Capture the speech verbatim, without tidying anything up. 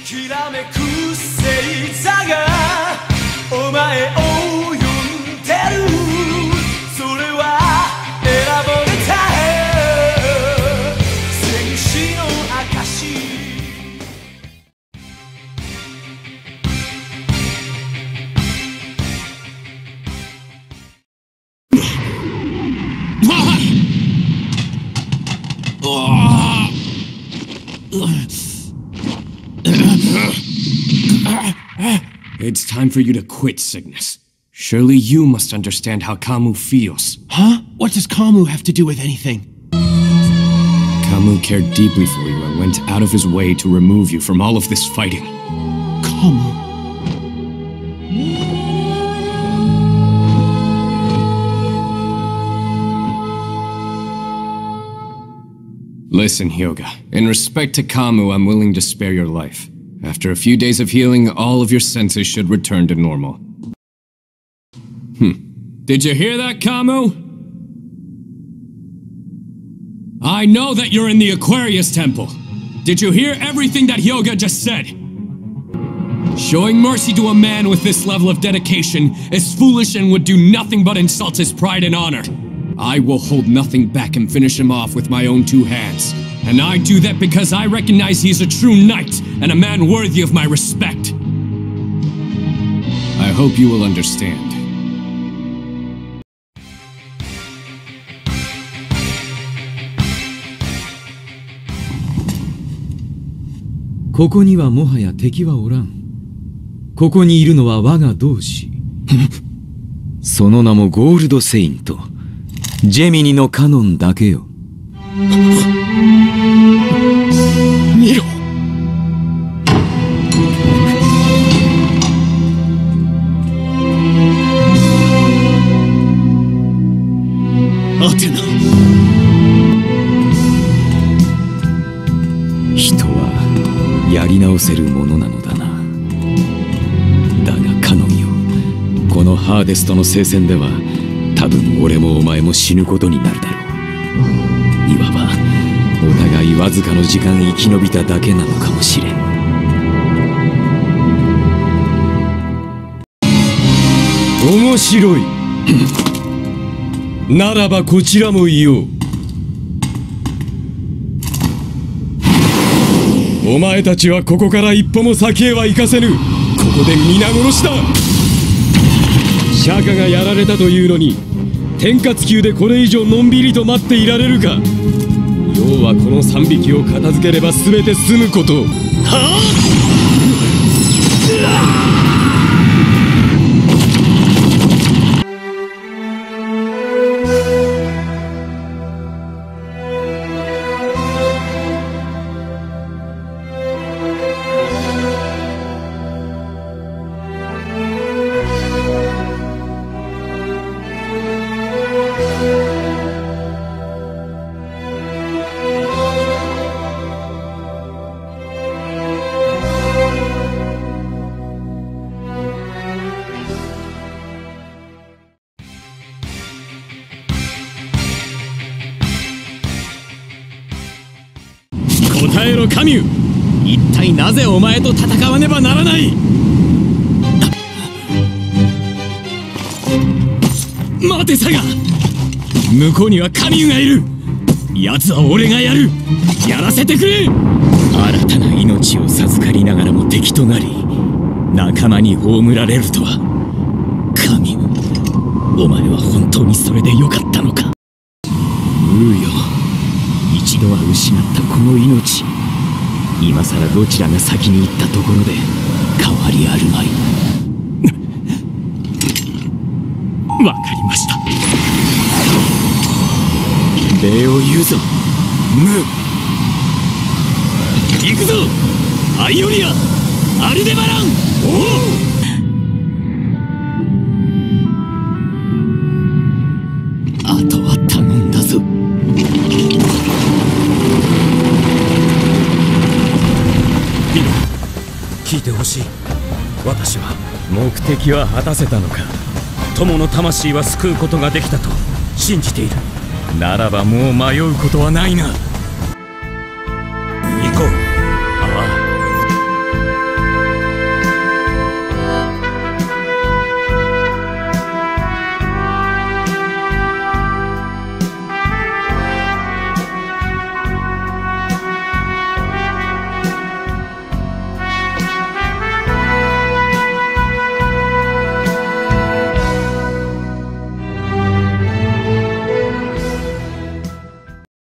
きらめく星座がお前を呼んでる。それは選ばれた戦士の証。 It's time for you to quit, Cygnus. Surely you must understand how Kamu feels. Huh? What does Kamu have to do with anything? Kamu cared deeply for you and went out of his way to remove you from all of this fighting. Kamu... Listen, Hyuga. In respect to Kamu, I'm willing to spare your life. After a few days of healing, all of your senses should return to normal. Hmm. Did you hear that, Kamu? I know that you're in the Aquarius Temple. Did you hear everything that Hyuga just said? Showing mercy to a man with this level of dedication is foolish and would do nothing but insult his pride and honor. I will hold nothing back and finish him off with my own two hands. And I do that because I recognize he is a true knight and a man worthy of my respect. I hope you will understand. ここにはもはや敵はおらん。ここにいるのは我が同志。その名もゴールドセイント。ジェミニのカノンだけよ。 見ろ。アテナ。 人はやり直せるものなのだな。だがカノンよ、このハーデスとの聖戦では多分俺もお前も死ぬことになるだろう。いわばお互いわずかの時間生き延びただけなのかもしれん。面白い。ならばこちらも言おう。お前たちはここから一歩も先へは行かせぬ。ここで皆殺しだ。釈迦がやられたというのに天下級でこれ以上のんびりと待っていられるか。要はこのさんびきを片付ければ全て済むこと。はあ答えろカミュ。一体なぜお前と戦わねばならない。待てサガ。向こうにはカミュがいる。奴は俺がやる。やらせてくれ。新たな命を授かりながらも敵となり仲間に葬られるとは。カミュ、お前は本当にそれでよかったのか。ううよ、一度は失ったこの命、今さらどちらが先に行ったところで変わりあるまい。わかりました。礼を言うぞムー。行くぞアイオリア、アルデバラン。おお、あとは頼んだぞ。ピロ、聞いてほしい。私は目的は果たせたのか。友の魂は救うことができたと信じている。ならばもう迷うことはないな。